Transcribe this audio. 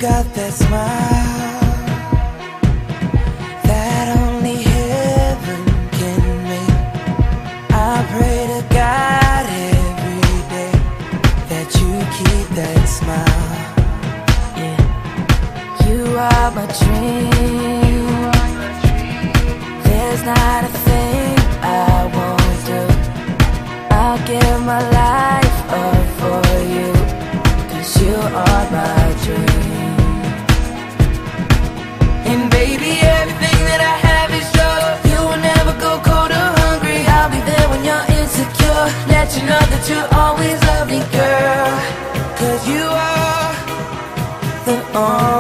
got that smile that only heaven can make. I pray to God every day that you keep that smile. Yeah. You are my dream. There's not a thing I won't do. I'll give my life up for you, 'cause you are my dream. And baby, everything that I have is yours. You will never go cold or hungry. I'll be there when you're insecure. Let you know that you always love me, girl, 'cause you are the only